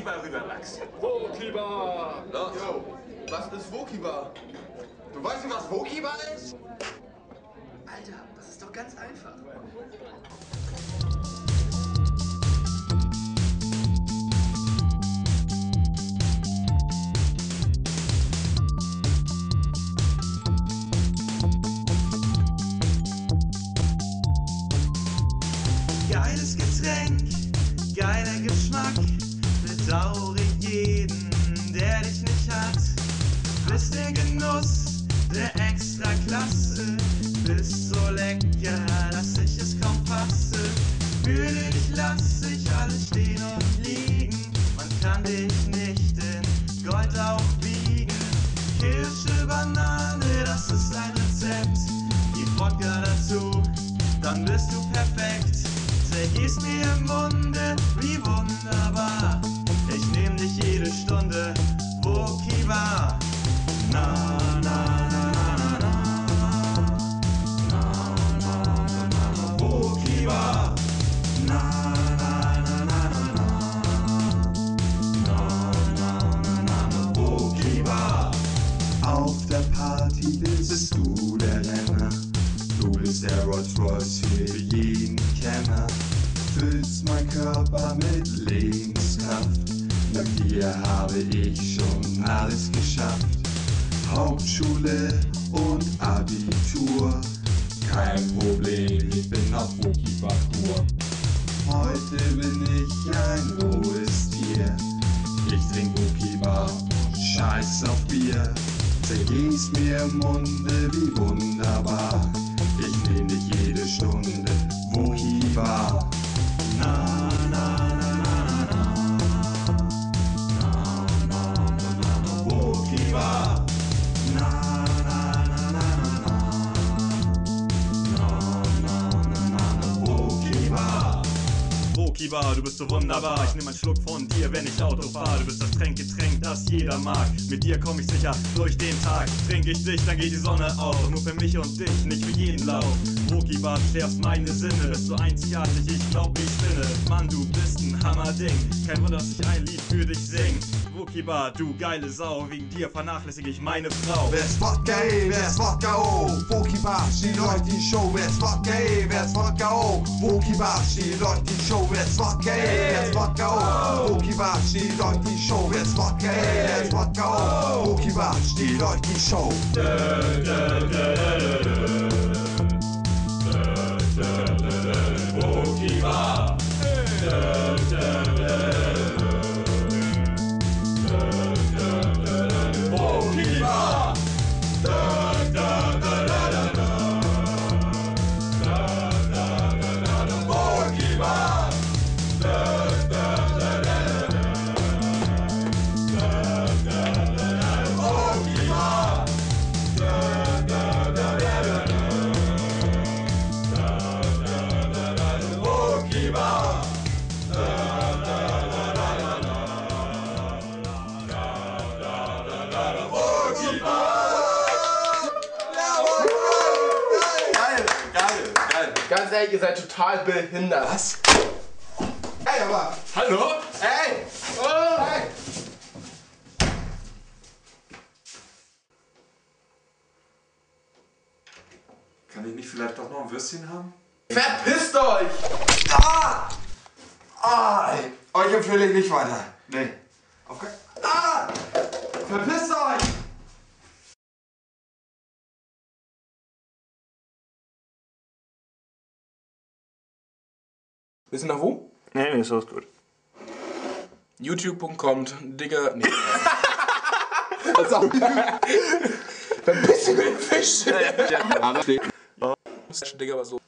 Wokibar rüber, Max. Wokibar! Los. Yo, was ist Wokibar? Du weißt nicht, was Wokibar ist? Alter, das ist doch ganz einfach. Geiles Getränk, geiler Geschmack, bedaure jeden, der dich nicht hat. Bist der Genuss der Extraklasse, bist so lecker, dass ich es kaum fasse. Für dich lass ich alles stehen und liegen, man kann dich nicht in Gold aufwiegen. Kirsche, Banane, das ist ein Rezept, gib Wodka dazu, dann bist du perfekt. Zergießt mir im Munde, wie wunderbar. Ich nehm dich jede Stunde, Wokibar. Na, na, na, na, na, na, na, na, na, Wokibar. Na, na, na, na, na, na, na, na, na, Wokibar. Auf der Party bist du der Renner. Du bist der Rolls Royce für jeden Kenner. Füllst mein Körper mit Lebenskraft. Mit dir habe ich schon alles geschafft. Hauptschule und Abitur. Kein Problem, ich bin auf Wokibar-Kur. Heute bin ich ein rohes Tier. Ich trink Wokibar und scheiß auf Bier. Zergießt mir im Munde, wie wunderbar. Ich nehm dich jede Stunde, Wokibar. Na, na, na, na, na, na, na, na, na, Wokibar. Na, na, na, na, na, na, na, na, Wokibar. Wokibar, du bist so wunderbar. Ich nehm einen Schluck von dir, wenn ich Auto fahre. Du bist das Getränk, das jeder mag. Mit dir komm ich sicher durch den Tag. Trink ich dich, dann geht die Sonne auf. Nur für mich und dich, nicht für jeden Lauf. Wokibar, du schärfst meine Sinne. Bist so einzigartig, ich glaub, ich spinne. Mann, du bist ein Hammerding. Kein Wunder, dass ich ein Lied für dich sing. Wokibar, du geile Sau. Wegen dir vernachlässige ich meine Frau. Wer ist Wodka, wer ist Wodka, oh? Wokibar, steht Leute die Show. Wer ist Wodka, wer ist Wodka, oh? Wokibar, steht Leute die Show. Wer ist Wodka, wer ist Wodka, oh? Wokibar, steht Leute die Show. Wer ist Wodka, wer ist Wodka, oh? Wokibar, steht Leute die Show. Wokibar. Ganz ehrlich, ihr seid total behindert. Was? Ey, aber... Hallo? Ey! Oh. Hey! Kann ich nicht vielleicht doch noch ein Würstchen haben? Verpisst euch! Ah! Ah! Ey. Euch empfehle ich nicht weiter. Nee. Okay. Ah! Verpisst euch! Wissen nach wo? Nee, ist alles gut. YouTube.com, Digga. Nee. Verpiss dich mit dem Fisch! Ja. Digga, was los?